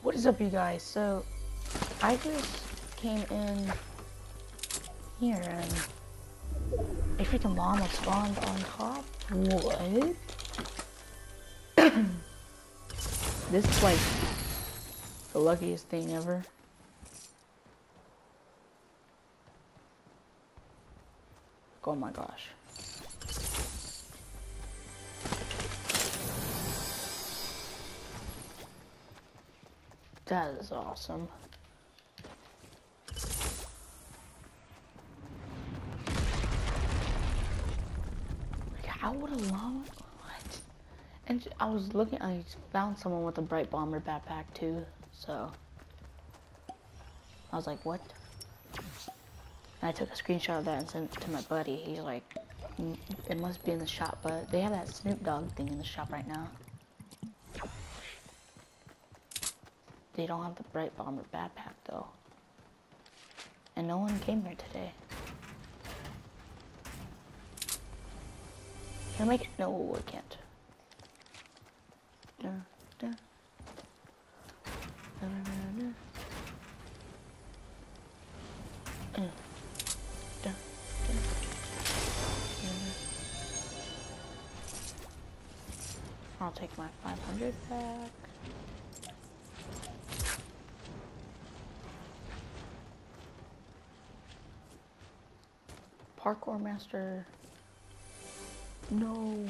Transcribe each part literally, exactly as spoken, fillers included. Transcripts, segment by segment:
What is up, you guys? So, I just came in here and a freaking llama spawned on top. What? This is like the luckiest thing ever. Oh my gosh. That is awesome. Like, how would a llama? What? And I was looking, I found someone with a Bright Bomber backpack too, so I was like, what? And I took a screenshot of that and sent it to my buddy. He's like, mm, it must be in the shop, but they have that Snoop Dogg thing in the shop right now. They don't have the Bright Bomber backpack though. And no one came here today. Can I make it? No, I can't. Da, da. Da, da, da, da. Uh. Da, da. Da, da. I'll take my five hundred back. Parkour master. No.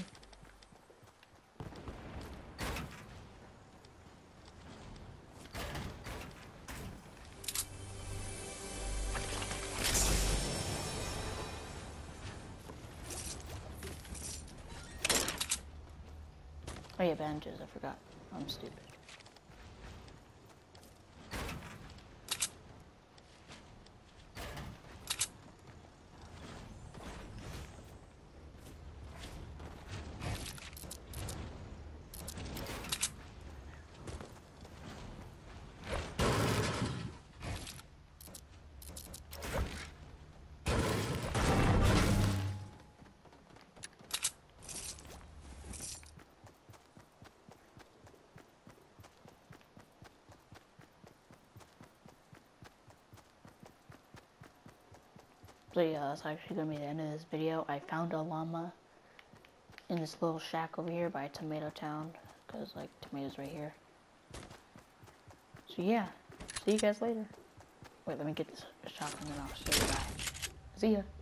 Oh yeah, bandages, I forgot. I'm stupid. So yeah, that's actually gonna be the end of this video. I found a llama in this little shack over here by Tomato Town, because like tomatoes right here. So yeah, see you guys later. Wait, let me get this shotgun and then I'll show you guys. See ya.